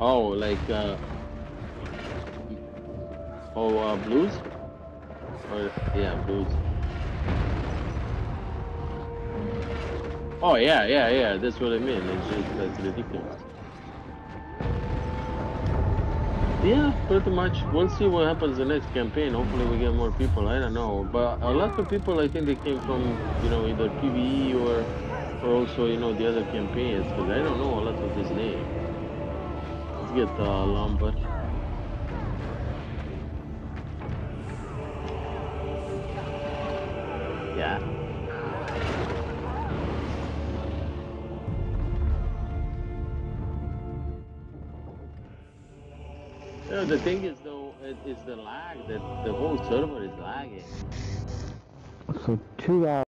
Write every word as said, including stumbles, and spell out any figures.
Oh, like uh, oh, uh, blues? Or yeah, blues. Oh yeah, yeah, yeah. That's what I mean. It's just like ridiculous. Yeah, pretty much. We'll see what happens the next campaign. Hopefully, we get more people. I don't know, but a lot of people, I think, they came from you know either PvE or or also you know the other campaigns because I don't know a lot of this name. Let's get uh, Lombard. Yeah. No, the thing is though, it is the lag that the whole server is lagging. So two hours.